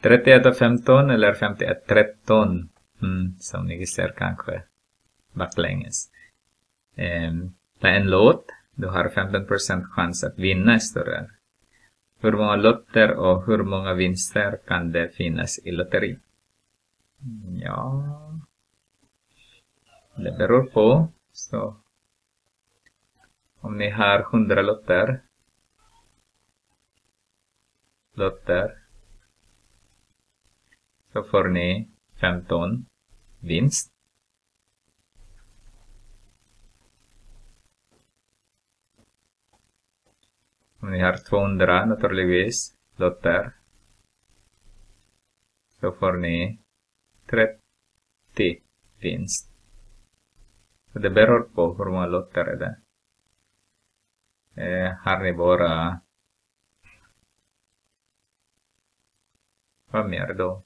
31 av 15 eller 51 13. Som ni ser kanske baklänges. Det är en låt. Du har 15% chans att vinna större. Hur många lotter och hur många vinster kan det finnas i lotteri? Ja, det beror på. Så om ni har 100 lotter så får ni 15 vinst. Om ni har 200 naturligtvis lotter så får ni 30 vinst. Så det beror på hur många lotter är det. Har ni bara vad mer då?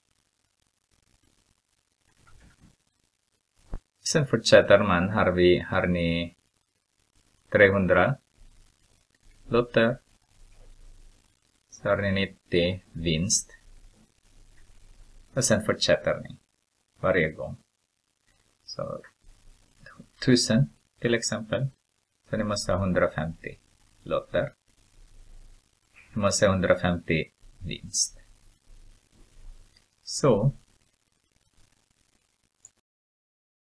Sen fortsätter man. Har ni 300 lotter så har ni 90 vinst. Och sen fortsätter ni varje gång. Så 1000 till exempel. Så ni måste ha 150 lotter. Ni måste ha 150 vinst. Så